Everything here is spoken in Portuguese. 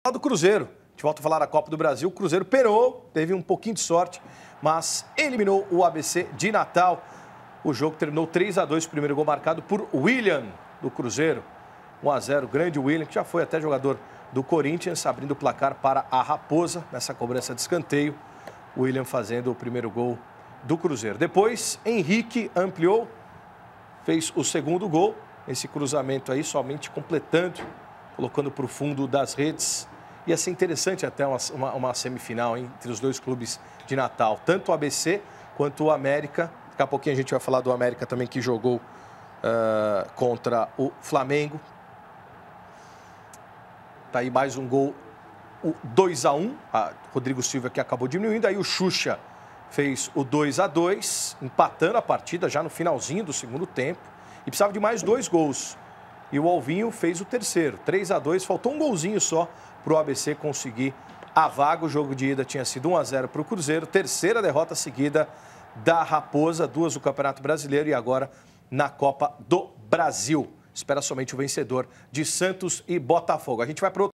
Do Cruzeiro. A gente volta a falar da Copa do Brasil. O Cruzeiro perou, teve um pouquinho de sorte, mas eliminou o ABC de Natal. O jogo terminou 3-2, o primeiro gol marcado por William, do Cruzeiro. 1-0, grande William, que já foi até jogador do Corinthians, abrindo o placar para a Raposa, nessa cobrança de escanteio. William fazendo o primeiro gol do Cruzeiro. Depois, Henrique ampliou, fez o segundo gol. Esse cruzamento aí, somente completando, colocando para o fundo das redes. Ia ser interessante até uma semifinal entre os dois clubes de Natal, tanto o ABC quanto o América. Daqui a pouquinho a gente vai falar do América também, que jogou contra o Flamengo. Tá aí mais um gol, o 2-1. Rodrigo Silva que acabou diminuindo. Aí o Xuxa fez o 2-2, empatando a partida já no finalzinho do segundo tempo. E precisava de mais 2 gols. E o Alvinho fez o terceiro, 3-2. Faltou um golzinho só para o ABC conseguir a vaga. O jogo de ida tinha sido 1-0 para o Cruzeiro. Terceira derrota seguida da Raposa, 2 do Campeonato Brasileiro e agora na Copa do Brasil. Espera somente o vencedor de Santos e Botafogo. A gente vai para outro.